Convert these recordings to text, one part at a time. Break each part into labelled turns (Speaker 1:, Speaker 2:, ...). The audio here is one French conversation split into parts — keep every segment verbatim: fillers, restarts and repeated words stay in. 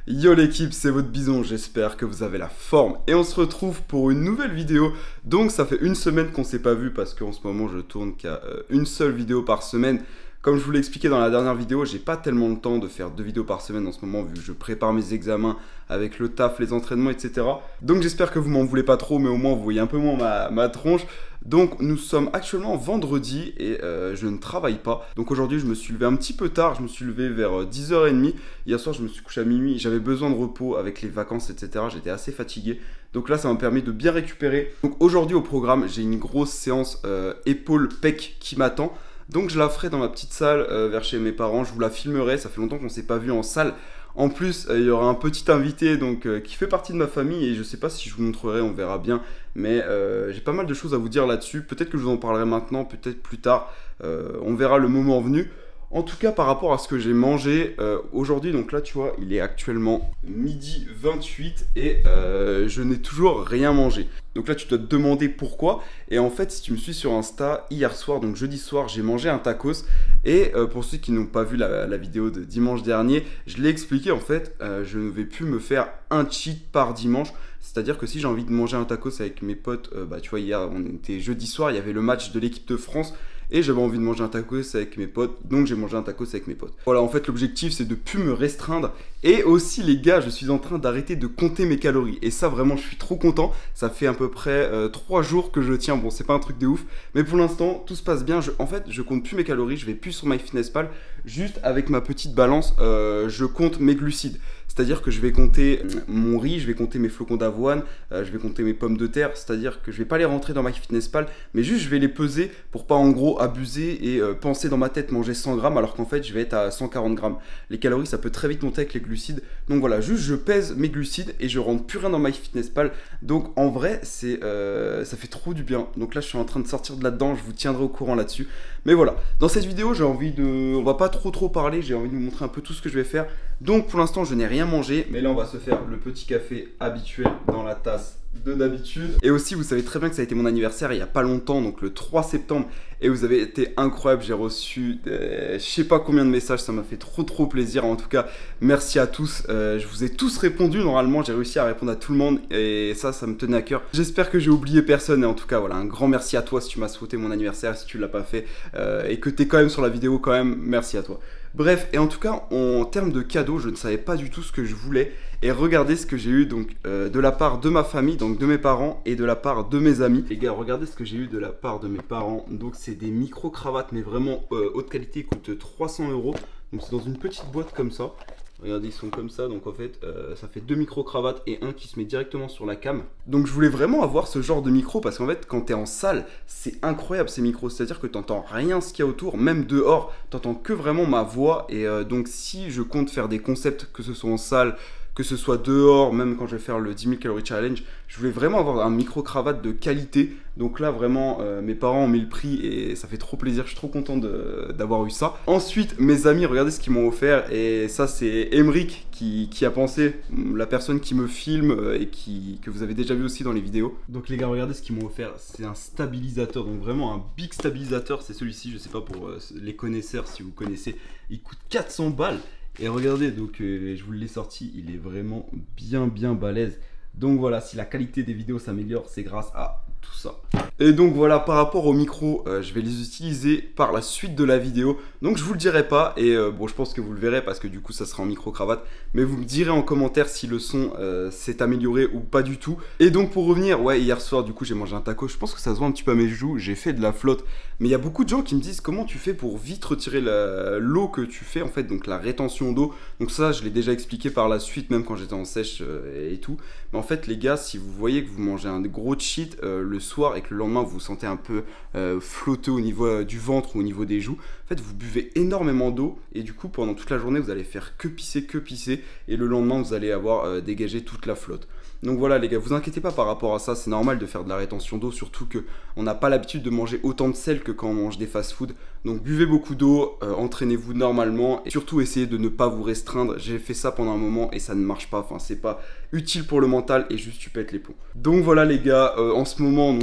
Speaker 1: Yo l'équipe, c'est votre bison, j'espère que vous avez la forme et on se retrouve pour une nouvelle vidéo. Donc ça fait une semaine qu'on s'est pas vu parce qu'en ce moment je tourne qu'à euh, une seule vidéo par semaine. Comme je vous l'ai expliqué dans la dernière vidéo, j'ai pas tellement le temps de faire deux vidéos par semaine en ce moment vu que je prépare mes examens avec le taf, les entraînements, et cetera. Donc j'espère que vous m'en voulez pas trop, mais au moins vous voyez un peu moins ma, ma tronche. Donc nous sommes actuellement vendredi et euh, je ne travaille pas. Donc aujourd'hui je me suis levé un petit peu tard, je me suis levé vers dix heures trente. Hier soir je me suis couché à minuit, j'avais besoin de repos avec les vacances, et cetera. J'étais assez fatigué. Donc là ça m'a permis de bien récupérer. Donc aujourd'hui au programme, j'ai une grosse séance euh, épaule-pec qui m'attend. Donc je la ferai dans ma petite salle euh, vers chez mes parents, je vous la filmerai, ça fait longtemps qu'on ne s'est pas vu en salle. En plus, euh, il y aura un petit invité donc, euh, qui fait partie de ma famille et je ne sais pas si je vous montrerai, on verra bien. Mais euh, j'ai pas mal de choses à vous dire là-dessus, peut-être que je vous en parlerai maintenant, peut-être plus tard, euh, on verra le moment venu. En tout cas, par rapport à ce que j'ai mangé euh, aujourd'hui, donc là, tu vois, il est actuellement midi vingt-huit et euh, je n'ai toujours rien mangé. Donc là, tu dois te demander pourquoi. Et en fait, si tu me suis sur Insta, hier soir, donc jeudi soir, j'ai mangé un tacos. Et euh, pour ceux qui n'ont pas vu la, la vidéo de dimanche dernier, je l'ai expliqué, en fait, euh, je ne vais plus me faire un cheat par dimanche. C'est-à-dire que si j'ai envie de manger un tacos avec mes potes, euh, bah tu vois, hier, on était jeudi soir, il y avait le match de l'équipe de France. Et j'avais envie de manger un tacos avec mes potes, donc j'ai mangé un tacos avec mes potes. Voilà, en fait, l'objectif, c'est de plus me restreindre. Et aussi, les gars, je suis en train d'arrêter de compter mes calories. Et ça, vraiment, je suis trop content. Ça fait à peu près euh, trois jours que je tiens. Bon, c'est pas un truc de ouf. Mais pour l'instant, tout se passe bien. Je, en fait, je compte plus mes calories. Je vais plus sur MyFitnessPal. Juste avec ma petite balance, euh, je compte mes glucides. C'est-à-dire que je vais compter mon riz, je vais compter mes flocons d'avoine, euh, je vais compter mes pommes de terre. C'est-à-dire que je vais pas les rentrer dans MyFitnessPal, mais juste je vais les peser pour pas en gros abuser et euh, penser dans ma tête manger cent grammes alors qu'en fait je vais être à cent quarante grammes. Les calories ça peut très vite monter avec les glucides. Donc voilà, juste je pèse mes glucides et je rentre plus rien dans MyFitnessPal. Donc en vrai c'est euh, ça fait trop du bien. Donc là je suis en train de sortir de là-dedans, je vous tiendrai au courant là-dessus. Mais voilà, dans cette vidéo j'ai envie de... On va pas trop trop parler, j'ai envie de vous montrer un peu tout ce que je vais faire. Donc pour l'instant je n'ai rien mangé, mais là on va se faire le petit café habituel dans la tasse de d'habitude. Et aussi vous savez très bien que ça a été mon anniversaire il y a pas longtemps, donc le trois septembre, et vous avez été incroyable, j'ai reçu des... je sais pas combien de messages, ça m'a fait trop trop plaisir. En tout cas merci à tous, euh, je vous ai tous répondu, normalement j'ai réussi à répondre à tout le monde et ça ça me tenait à cœur. J'espère que j'ai oublié personne et en tout cas voilà, un grand merci à toi si tu m'as souhaité mon anniversaire, si tu l'as pas fait euh, et que t'es quand même sur la vidéo quand même, merci à toi. Bref, et en tout cas, en termes de cadeaux, je ne savais pas du tout ce que je voulais. Et regardez ce que j'ai eu donc euh, de la part de ma famille, donc de mes parents, et de la part de mes amis. Les gars, regardez ce que j'ai eu de la part de mes parents. Donc c'est des micro-cravates, mais vraiment euh, haute qualité, ils coûtent trois cents euros. Donc c'est dans une petite boîte comme ça. Regardez, ils sont comme ça, donc en fait, euh, ça fait deux micro-cravates et un qui se met directement sur la cam. Donc je voulais vraiment avoir ce genre de micro parce qu'en fait, quand t'es en salle, c'est incroyable ces micros. C'est-à-dire que t'entends rien ce qu'il y a autour, même dehors, t'entends que vraiment ma voix. Et euh, donc si je compte faire des concepts, que ce soit en salle, que ce soit dehors, même quand je vais faire le dix mille calories challenge, je voulais vraiment avoir un micro-cravate de qualité. Donc là, vraiment, euh, mes parents ont mis le prix et ça fait trop plaisir. Je suis trop content d'avoir eu ça. Ensuite, mes amis, regardez ce qu'ils m'ont offert. Et ça, c'est Emric qui, qui a pensé, la personne qui me filme euh, et qui, que vous avez déjà vu aussi dans les vidéos. Donc les gars, regardez ce qu'ils m'ont offert. C'est un stabilisateur, donc vraiment un big stabilisateur. C'est celui-ci, je sais pas pour euh, les connaisseurs, si vous connaissez. Il coûte quatre cents balles. Et regardez, donc euh, je vous l'ai sorti, il est vraiment bien bien balèze. Donc voilà, si la qualité des vidéos s'améliore, c'est grâce à tout ça. Et donc voilà, par rapport au micro, euh, je vais les utiliser par la suite de la vidéo. Donc je vous le dirai pas, et euh, bon je pense que vous le verrez parce que du coup ça sera en micro-cravate. Mais vous me direz en commentaire si le son euh, s'est amélioré ou pas du tout. Et donc pour revenir, ouais hier soir du coup j'ai mangé un taco. Je pense que ça se voit un petit peu à mes joues, j'ai fait de la flotte. Mais il y a beaucoup de gens qui me disent comment tu fais pour vite retirer l'eau que tu fais en fait, donc la rétention d'eau. Donc ça je l'ai déjà expliqué par la suite, même quand j'étais en sèche euh, et tout. Mais en fait les gars, si vous voyez que vous mangez un gros cheat euh, le soir et que le lendemain vous vous sentez un peu euh, flotter au niveau euh, du ventre ou au niveau des joues, en fait vous buvez énormément d'eau et du coup pendant toute la journée vous allez faire que pisser, que pisser et le lendemain vous allez avoir euh, dégagé toute la flotte. Donc voilà les gars, vous inquiétez pas par rapport à ça, c'est normal de faire de la rétention d'eau, surtout que on n'a pas l'habitude de manger autant de sel que quand on mange des fast-food. Donc buvez beaucoup d'eau, euh, entraînez-vous normalement et surtout essayez de ne pas vous restreindre. J'ai fait ça pendant un moment et ça ne marche pas, enfin c'est pas utile pour le mental et juste tu pètes les plombs. Donc voilà les gars, euh, en ce moment donc euh, quand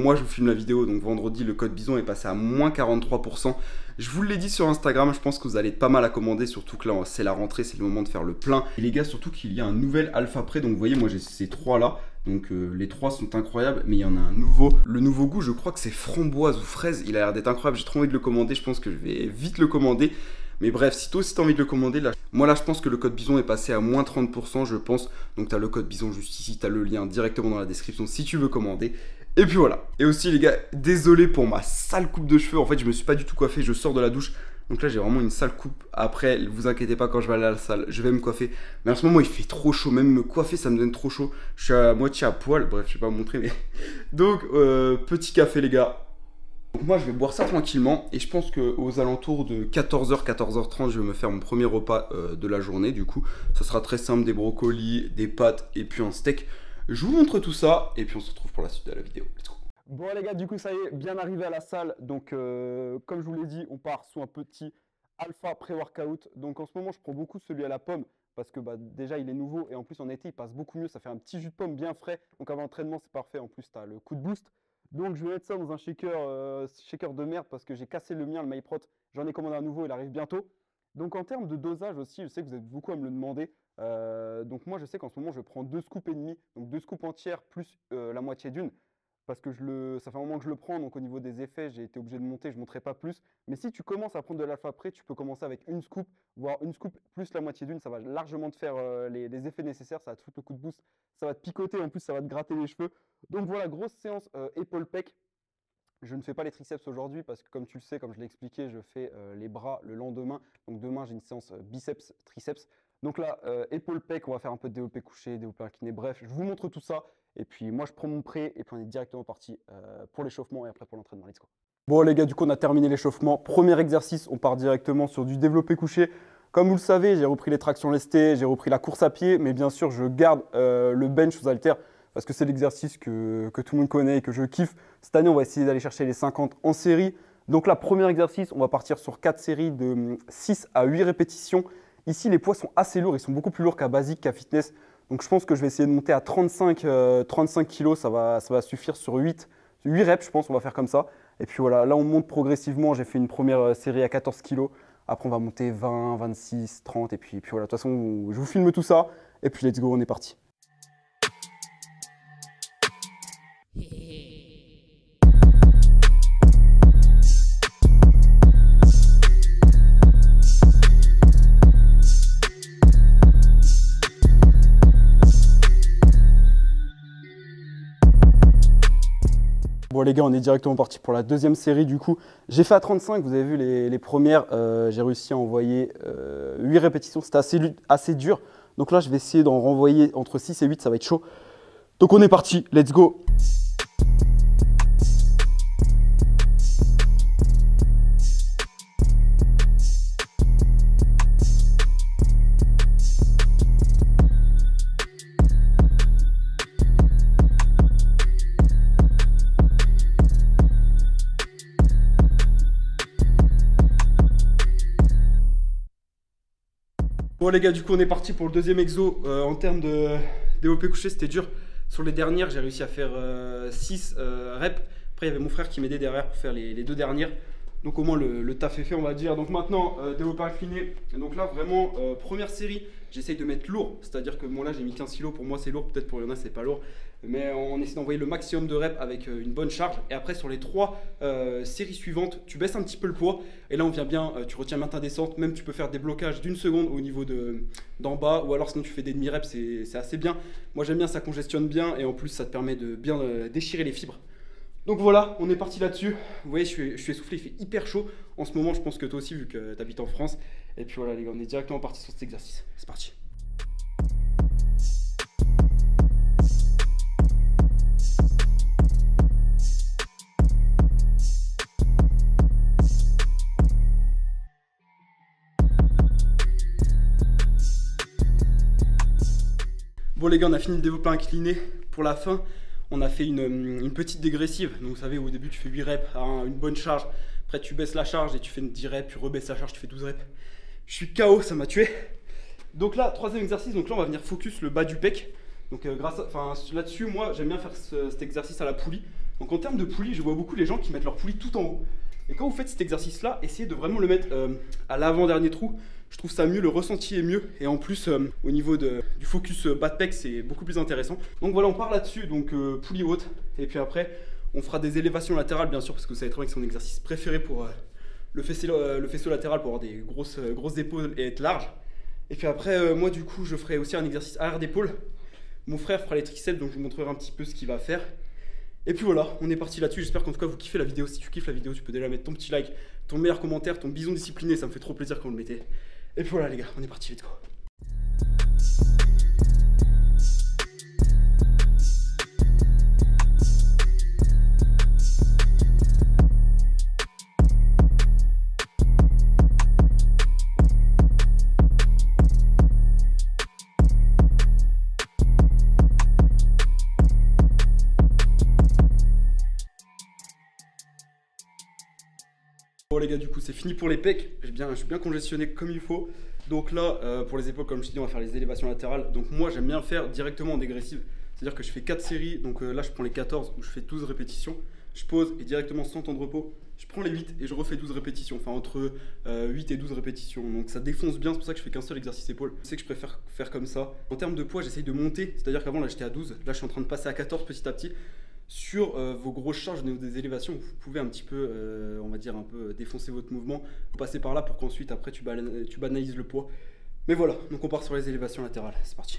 Speaker 1: moi je vous filme la vidéo, donc vendredi le code Bison est passé à moins quarante-trois pour cent. Je vous l'ai dit sur Instagram, je pense que vous allez être pas mal à commander, surtout que là c'est la rentrée, c'est le moment de faire le plein. Et les gars, surtout qu'il y a un nouvel alpha prêt, donc vous voyez moi j'ai ces trois là, donc euh, les trois sont incroyables, mais il y en a un nouveau. Le nouveau goût, je crois que c'est framboise ou fraise, il a l'air d'être incroyable, j'ai trop envie de le commander, je pense que je vais vite le commander. Mais bref, si toi aussi t'as envie de le commander, là, moi là je pense que le code Bison est passé à moins trente pour cent, je pense. Donc t'as le code Bison juste ici, t'as le lien directement dans la description si tu veux commander. Et puis voilà. Et aussi les gars, désolé pour ma sale coupe de cheveux, en fait je me suis pas du tout coiffé, je sors de la douche. Donc là j'ai vraiment une sale coupe. Après, vous inquiétez pas, quand je vais aller à la salle, je vais me coiffer. Mais en ce moment il fait trop chaud, même me coiffer ça me donne trop chaud. Je suis à moitié à poil, bref je vais pas vous montrer mais... Donc euh, petit café les gars. Donc moi je vais boire ça tranquillement et je pense qu'aux alentours de quatorze heures, quatorze heures trente, je vais me faire mon premier repas euh, de la journée. Du coup, ça sera très simple, des brocolis, des pâtes et puis un steak. Je vous montre tout ça et puis on se retrouve pour la suite de la vidéo. Let's go.
Speaker 2: Bon les gars, du coup ça y est, bien arrivé à la salle. Donc euh, comme je vous l'ai dit, on part sous un petit alpha pré-workout. Donc en ce moment je prends beaucoup celui à la pomme parce que bah, déjà il est nouveau et en plus en été il passe beaucoup mieux. Ça fait un petit jus de pomme bien frais. Donc avant l'entraînement c'est parfait, en plus tu as le coup de boost. Donc je vais mettre ça dans un shaker, euh, shaker de merde parce que j'ai cassé le mien, le MyProt. J'en ai commandé un nouveau, il arrive bientôt. Donc en termes de dosage aussi, je sais que vous êtes beaucoup à me le demander. Euh, donc moi je sais qu'en ce moment je prends deux scoops et demi, donc deux scoops entières plus euh, la moitié d'une. Parce que je le, ça fait un moment que je le prends, donc au niveau des effets, j'ai été obligé de monter, je ne monterai pas plus. Mais si tu commences à prendre de l'alpha pré, tu peux commencer avec une scoop, voire une scoop plus la moitié d'une, ça va largement te faire euh, les, les effets nécessaires, ça va te foutre le coup de boost, ça va te picoter, en plus ça va te gratter les cheveux. Donc voilà, grosse séance euh, épaule pec. Je ne fais pas les triceps aujourd'hui parce que comme tu le sais, comme je l'ai expliqué, je fais euh, les bras le lendemain. Donc demain, j'ai une séance euh, biceps, triceps. Donc là, euh, épaule pec, on va faire un peu de développé couché, développé incliné. Bref, je vous montre tout ça. Et puis moi, je prends mon prêt et puis on est directement parti euh, pour l'échauffement et après pour l'entraînement. Let's go. Bon les gars, du coup, on a terminé l'échauffement. Premier exercice, on part directement sur du développé couché. Comme vous le savez, j'ai repris les tractions lestées, j'ai repris la course à pied, mais bien sûr, je garde euh, le bench aux haltères parce que c'est l'exercice que, que tout le monde connaît et que je kiffe. Cette année, on va essayer d'aller chercher les cinquante en série. Donc là, premier exercice, on va partir sur quatre séries de six à huit répétitions. Ici, les poids sont assez lourds, ils sont beaucoup plus lourds qu'à basique, qu'à fitness. Donc je pense que je vais essayer de monter à trente-cinq, euh, trente-cinq kilos, ça va, ça va suffire sur huit, huit reps, je pense, on va faire comme ça. Et puis voilà, là on monte progressivement, j'ai fait une première série à quatorze kilos. Après on va monter vingt, vingt-six, trente et puis, puis voilà, de toute façon, je vous filme tout ça. Et puis let's go, on est parti. Bon les gars, on est directement parti pour la deuxième série du coup. J'ai fait à trente-cinq, vous avez vu les, les premières, euh, j'ai réussi à envoyer euh, huit répétitions, c'était assez, assez dur. Donc là, je vais essayer d'en renvoyer entre six et huit, ça va être chaud. Donc on est parti, let's go. Bon les gars, du coup on est parti pour le deuxième exo. Euh, en termes de développé couché, c'était dur. Sur les dernières, j'ai réussi à faire euh, six euh, reps. Après il y avait mon frère qui m'aidait derrière pour faire les, les deux dernières. Donc au moins le, le taf est fait, on va dire. Donc maintenant, euh, développé incliné. Donc là vraiment, euh, première série, j'essaye de mettre lourd. C'est-à-dire que moi là j'ai mis quinze kilos, pour moi c'est lourd, peut-être pour il y en a c'est pas lourd. Mais on essaie d'envoyer le maximum de reps avec euh, une bonne charge. Et après sur les trois euh, séries suivantes, tu baisses un petit peu le poids. Et là on vient bien, euh, tu retiens bien ta descente. Même tu peux faire des blocages d'une seconde au niveau d'en bas. Ou alors sinon tu fais des demi-reps, c'est assez bien. Moi j'aime bien, ça congestionne bien. Et en plus ça te permet de bien euh, déchirer les fibres. Donc voilà, on est parti là-dessus. Vous voyez, je suis, je suis essoufflé, il fait hyper chaud en ce moment. Je pense que toi aussi, vu que tu habites en France. Et puis voilà, les gars, on est directement parti sur cet exercice. C'est parti. Bon les gars, on a fini le développé incliné. Pour la fin, on a fait une, une petite dégressive. Donc vous savez, au début tu fais huit reps à un, une bonne charge. Après tu baisses la charge et tu fais une dix reps, tu rebaisses la charge, tu fais douze reps. Je suis K O, ça m'a tué. Donc là, troisième exercice, donc là on va venir focus le bas du pec. Donc euh, grâce à, enfin, là-dessus, moi j'aime bien faire ce, cet exercice à la poulie. Donc en termes de poulie, je vois beaucoup les gens qui mettent leur poulie tout en haut. Et quand vous faites cet exercice-là, essayez de vraiment le mettre euh, à l'avant-dernier trou. Je trouve ça mieux, le ressenti est mieux. Et en plus, euh, au niveau de, du focus bas de pec, c'est beaucoup plus intéressant. Donc voilà, on part là-dessus, donc euh, poulie haute. Et puis après, on fera des élévations latérales, bien sûr, parce que vous savez très bien que c'est mon exercice préféré pour euh, le, faisceau, euh, le faisceau latéral, pour avoir des grosses, euh, grosses épaules et être large. Et puis après, euh, moi du coup, je ferai aussi un exercice arrière d'épaule. Mon frère fera les triceps, donc je vous montrerai un petit peu ce qu'il va faire. Et puis voilà, on est parti là-dessus. J'espère qu'en tout cas vous kiffez la vidéo. Si tu kiffes la vidéo, tu peux déjà mettre ton petit like, ton meilleur commentaire, ton bison discipliné, ça me fait trop plaisir quand vous le mettez. Et puis voilà les gars, on est parti, let's go. Bon les gars, du coup c'est fini pour les pecs, je, bien, je suis bien congestionné comme il faut. Donc là, euh, pour les épaules, comme je te dis, on va faire les élévations latérales. Donc moi j'aime bien le faire directement en dégressive. C'est-à-dire que je fais quatre séries, donc euh, là je prends les quatorze où je fais douze répétitions. Je pose et directement sans temps de repos, je prends les huit et je refais douze répétitions. Enfin entre euh, huit et douze répétitions. Donc ça défonce bien, c'est pour ça que je fais qu'un seul exercice épaule. Je sais que je préfère faire comme ça. En termes de poids, j'essaye de monter. C'est-à-dire qu'avant là j'étais à douze, là je suis en train de passer à quatorze petit à petit. Sur euh, vos grosses charges au niveau des élévations, vous pouvez un petit peu, euh, on va dire, un peu défoncer votre mouvement. Vous passez par là pour qu'ensuite, après, tu, ban tu banalises le poids. Mais voilà, donc on part sur les élévations latérales. C'est parti.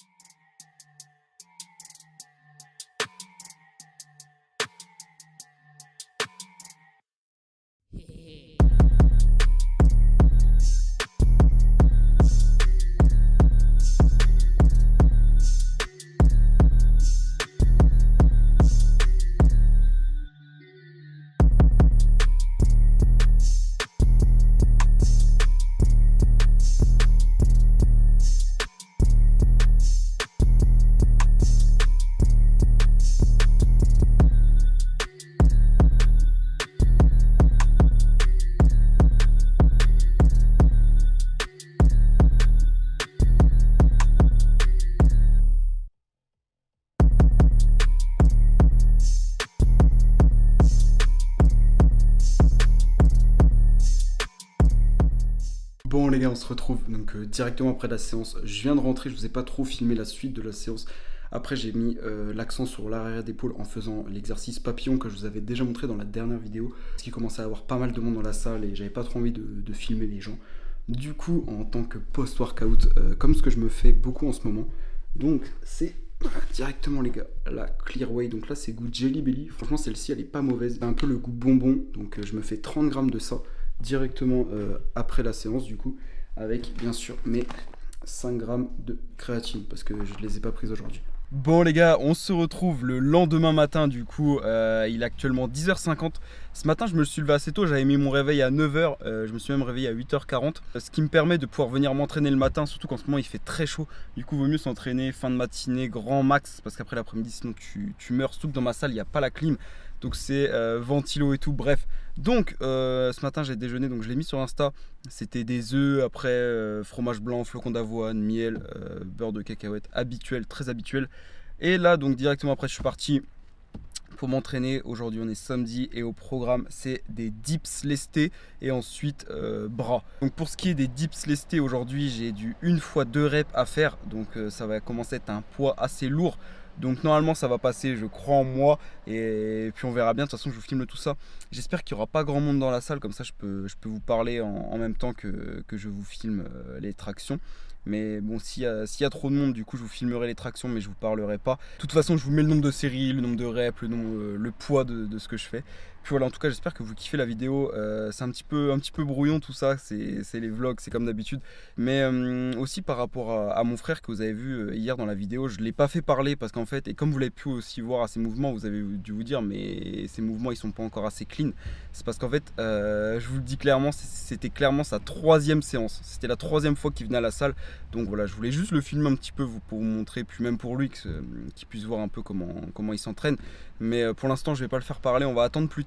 Speaker 2: Bon les gars, on se retrouve donc euh, directement après la séance. Je viens de rentrer, je vous ai pas trop filmé la suite de la séance. Après j'ai mis euh, l'accent sur l'arrière d'épaule en faisant l'exercice papillon que je vous avais déjà montré dans la dernière vidéo. Parce qu'il commençait à avoir pas mal de monde dans la salle et j'avais pas trop envie de, de filmer les gens. Du coup, en tant que post-workout, euh, comme ce que je me fais beaucoup en ce moment, donc c'est directement les gars, la Clearway. Donc là c'est goût Jelly Belly. Franchement celle-ci elle est pas mauvaise, elle a un peu le goût bonbon. Donc euh, je me fais trente grammes de ça directement euh, après la séance du coup, avec bien sûr mes cinq grammes de créatine parce que je ne les ai pas prises aujourd'hui. Bon les gars, on se retrouve le lendemain matin du coup, euh, il est actuellement dix heures cinquante. Ce matin je me suis levé assez tôt, j'avais mis mon réveil à neuf heures, euh, je me suis même réveillé à huit heures quarante. Ce qui me permet de pouvoir venir m'entraîner le matin, surtout qu'en ce moment il fait très chaud. Du coup il vaut mieux s'entraîner fin de matinée, grand max, parce qu'après l'après-midi sinon tu, tu meurs, surtout que dans ma salle il n'y a pas la clim. Donc c'est euh, ventilo et tout, bref. Donc euh, ce matin j'ai déjeuné, donc je l'ai mis sur Insta. C'était des œufs, après euh, fromage blanc, flocons d'avoine, miel, euh, beurre de cacahuète, habituel, très habituel. Et là donc directement après je suis parti pour m'entraîner. Aujourd'hui on est samedi et au programme c'est des dips lestés et ensuite euh, bras. Donc pour ce qui est des dips lestés, aujourd'hui j'ai du une fois deux reps à faire. Donc euh, ça va commencer à être un poids assez lourd. Donc normalement ça va passer, je crois en moi, et puis on verra bien. De toute façon je vous filme tout ça. J'espère qu'il n'y aura pas grand monde dans la salle, comme ça je peux, je peux vous parler en, en même temps que, que je vous filme euh, les tractions. Mais bon, s'il y, s'il y a trop de monde, du coup je vous filmerai les tractions mais je vous parlerai pas. De toute façon je vous mets le nombre de séries, le nombre de reps, le, nombre, euh, le poids de, de ce que je fais. Puis voilà, en tout cas j'espère que vous kiffez la vidéo. euh, C'est un petit peu, un petit peu brouillon tout ça, c'est les vlogs, c'est comme d'habitude. Mais euh, aussi par rapport à, à mon frère que vous avez vu euh, hier dans la vidéo, je ne l'ai pas fait parler parce qu'en fait, et comme vous l'avez pu aussi voir à ses mouvements, vous avez dû vous dire mais ces mouvements ils sont pas encore assez clean. C'est parce qu'en fait, euh, je vous le dis clairement, c'était clairement sa troisième séance. C'était la troisième fois qu'il venait à la salle. Donc voilà, je voulais juste le filmer un petit peu pour vous montrer, puis même pour lui, qu'il puisse voir un peu comment, comment il s'entraîne. Mais pour l'instant, je vais pas le faire parler, on va attendre plus tard.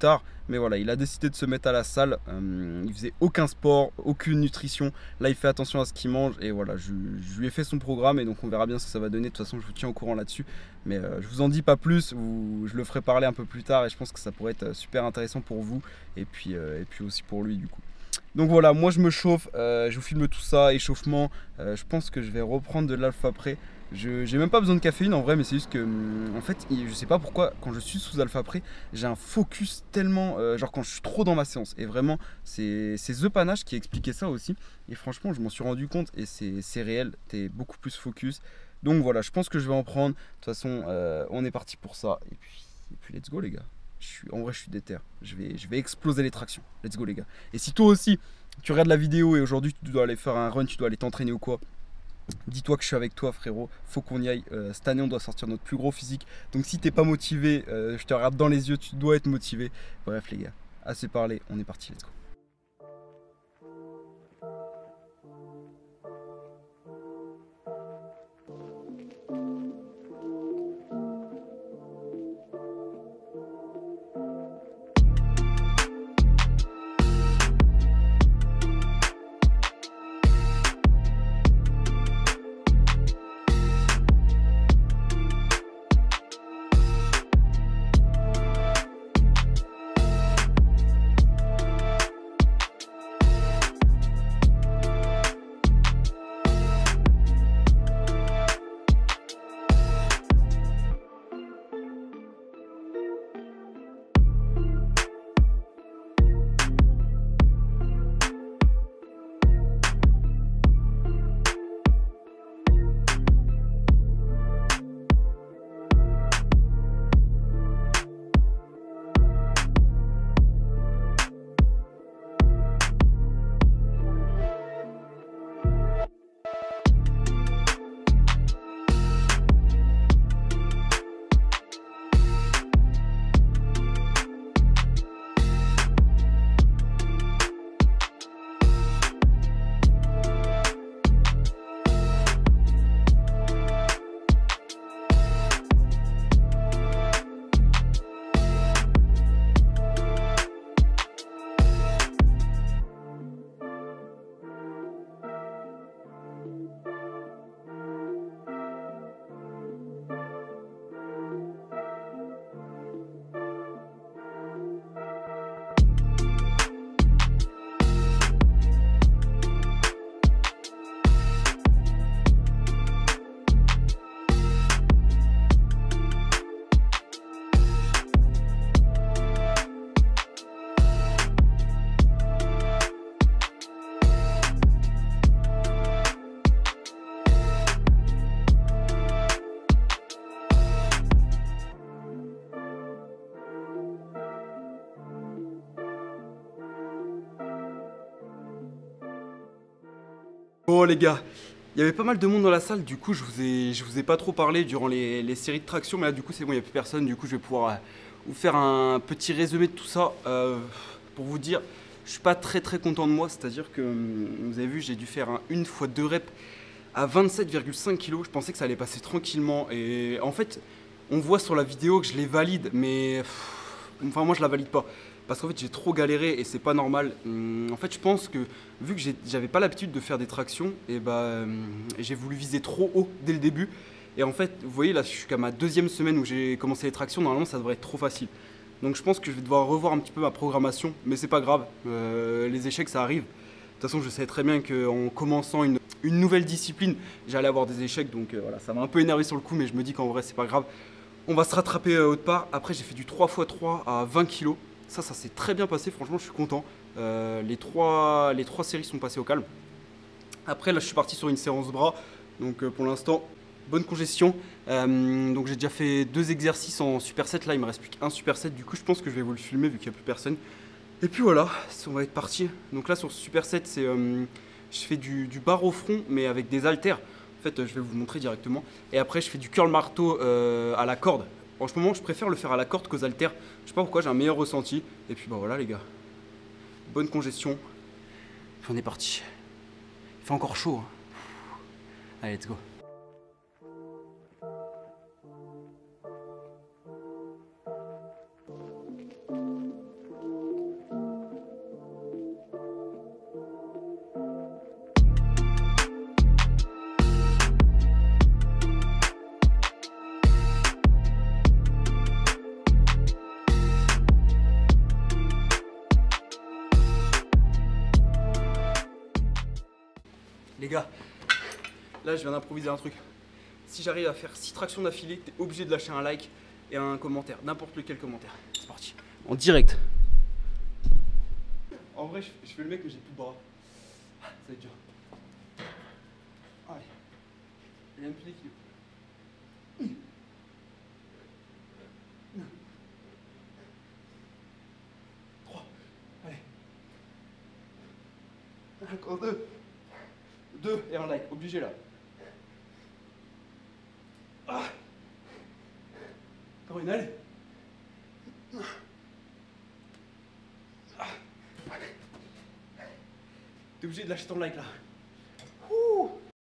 Speaker 1: tard. Mais voilà, il a décidé de se mettre à la salle. Euh, il faisait aucun sport, aucune nutrition. Là, il fait attention à ce qu'il mange. Et voilà, je, je lui ai fait son programme. Et donc, on verra bien ce que ça va donner. De toute façon, je vous tiens au courant là-dessus. Mais euh, je vous en dis pas plus. Vous, je le ferai parler un peu plus tard. Et je pense que ça pourrait être super intéressant pour vous. Et puis, euh, et puis aussi pour lui, du coup. Donc voilà, moi je me chauffe, euh, je vous filme tout ça, échauffement. Euh, je pense que je vais reprendre de l'alpha pré. Je j'ai même pas besoin de caféine en vrai, mais c'est juste que en fait, je sais pas pourquoi quand je suis sous alpha pré, j'ai un focus tellement, euh, genre quand je suis trop dans ma séance. Et vraiment, c'est The Panache qui expliquait ça aussi. Et franchement, je m'en suis rendu compte et c'est réel. T'es beaucoup plus focus. Donc voilà, je pense que je vais en prendre. De toute façon, euh, on est parti pour ça. Et puis, et puis let's go les gars. Je suis, en vrai, je suis déter. Je vais, je vais exploser les tractions. Let's go, les gars. Et si toi aussi, tu regardes la vidéo et aujourd'hui, tu dois aller faire un run, tu dois aller t'entraîner ou quoi, dis-toi que je suis avec toi, frérot. Faut qu'on y aille. Euh, cette année, on doit sortir notre plus gros physique. Donc, si t'es pas motivé, euh, je te regarde dans les yeux, tu dois être motivé. Bref, les gars, assez parlé. On est parti. Let's go. Bon les gars, il y avait pas mal de monde dans la salle, du coup je vous ai, je vous ai pas trop parlé durant les, les séries de traction, mais là du coup c'est bon, il n'y a plus personne, du coup je vais pouvoir euh, vous faire un petit résumé de tout ça. Euh, pour vous dire, je suis pas très très content de moi, c'est-à-dire que vous avez vu, j'ai dû faire un une fois deux reps à vingt-sept virgule cinq kilos, je pensais que ça allait passer tranquillement, et en fait on voit sur la vidéo que je les valide, mais pff, enfin moi je la valide pas. Parce qu'en fait j'ai trop galéré et c'est pas normal. En fait je pense que vu que j'avais pas l'habitude de faire des tractions, et bah j'ai voulu viser trop haut dès le début. Et en fait vous voyez là je suis qu'à ma deuxième semaine où j'ai commencé les tractions, normalement ça devrait être trop facile. Donc je pense que je vais devoir revoir un petit peu ma programmation, mais c'est pas grave, euh, les échecs ça arrive. De toute façon je sais très bien qu'en commençant une, une nouvelle discipline, j'allais avoir des échecs, donc euh, voilà, ça m'a un peu énervé sur le coup, mais je me dis qu'en vrai c'est pas grave. On va se rattraper euh, autre part. Après j'ai fait du trois fois trois à vingt kilos. Ça, ça s'est très bien passé, franchement, je suis content. Euh, les, trois, les trois séries sont passées au calme. Après, là, je suis parti sur une séance bras. Donc, euh, pour l'instant, bonne congestion. Euh, donc, j'ai déjà fait deux exercices en superset. Là, il me reste plus qu'un superset. Du coup, je pense que je vais vous le filmer vu qu'il n'y a plus personne. Et puis voilà, on va être parti. Donc là, sur ce superset, c'est, euh, je fais du, du barre au front, mais avec des haltères. En fait, je vais vous montrer directement. Et après, je fais du curl marteau euh, à la corde. En ce moment, je préfère le faire à la corde qu'aux haltères. Je sais pas pourquoi, j'ai un meilleur ressenti. Et puis bah voilà les gars. Bonne congestion. Puis on est parti. Il fait encore chaud. Hein. Allez, let's go.
Speaker 2: Les gars, là je viens d'improviser un truc. Si j'arrive à faire six tractions d'affilée, t'es obligé de lâcher un like et un commentaire, n'importe lequel commentaire. C'est parti. En direct. En vrai, je, je fais le mec, mais j'ai plus de bras. Ça va être dur. Allez. Il y a un plus d'équilibre. trois. Allez. Encore deux. Deux et un like, obligé là. Ah. Encore une, allez. Ah. T'es obligé de lâcher ton like là. Ouh.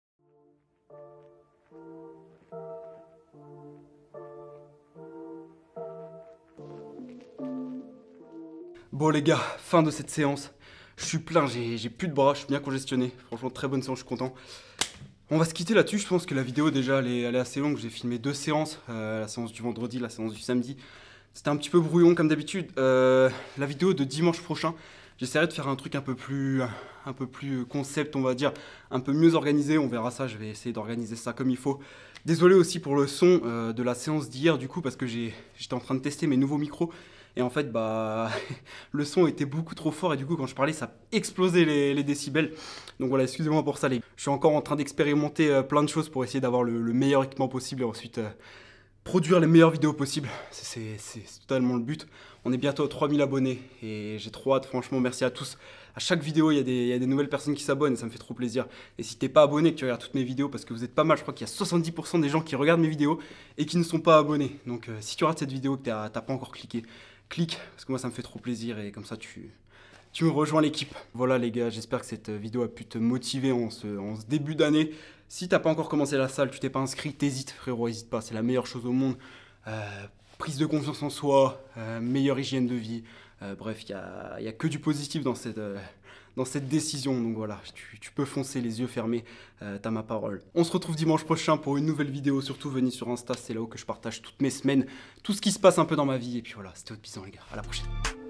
Speaker 2: Bon les gars, fin de cette séance. Je suis plein, j'ai plus de bras, je suis bien congestionné. Franchement, très bonne séance, je suis content. On va se quitter là-dessus, je pense que la vidéo déjà elle est, elle est assez longue. J'ai filmé deux séances, euh, la séance du vendredi, la séance du samedi. C'était un petit peu brouillon comme d'habitude. Euh, la vidéo de dimanche prochain, j'essaierai de faire un truc un peu plus, un peu plus concept, on va dire, un peu mieux organisé. On verra ça, je vais essayer d'organiser ça comme il faut. Désolé aussi pour le son euh, de la séance d'hier du coup, parce que j'étais en train de tester mes nouveaux micros. Et en fait, bah, le son était beaucoup trop fort et du coup, quand je parlais, ça explosait les, les décibels. Donc voilà, excusez-moi pour ça, les gars. Je suis encore en train d'expérimenter euh, plein de choses pour essayer d'avoir le, le meilleur équipement possible et ensuite euh, produire les meilleures vidéos possibles. C'est totalement le but. On est bientôt à trois mille abonnés et j'ai trop hâte, franchement, merci à tous. À chaque vidéo, il y a des, il y a des nouvelles personnes qui s'abonnent et ça me fait trop plaisir. Et si t'es pas abonné, que tu regardes toutes mes vidéos, parce que vous êtes pas mal, je crois qu'il y a soixante-dix pour cent des gens qui regardent mes vidéos et qui ne sont pas abonnés. Donc euh, si tu rates cette vidéo que t'as pas encore cliqué, clique, parce que moi ça me fait trop plaisir et comme ça tu, tu me rejoins l'équipe. Voilà les gars, j'espère que cette vidéo a pu te motiver en ce, en ce début d'année. Si t'as pas encore commencé la salle, tu t'es pas inscrit, t'hésites frérot, hésite pas, c'est la meilleure chose au monde. Euh, prise de confiance en soi, euh, meilleure hygiène de vie, euh, bref, il n'y a, y a que du positif dans cette, euh, dans cette décision. Donc voilà, tu, tu peux foncer les yeux fermés, euh, t'as ma parole. On se retrouve dimanche prochain pour une nouvelle vidéo, surtout venez sur Insta, c'est là où que je partage toutes mes semaines, tout ce qui se passe un peu dans ma vie. Et puis voilà, c'était Haute Bison les gars, à la prochaine.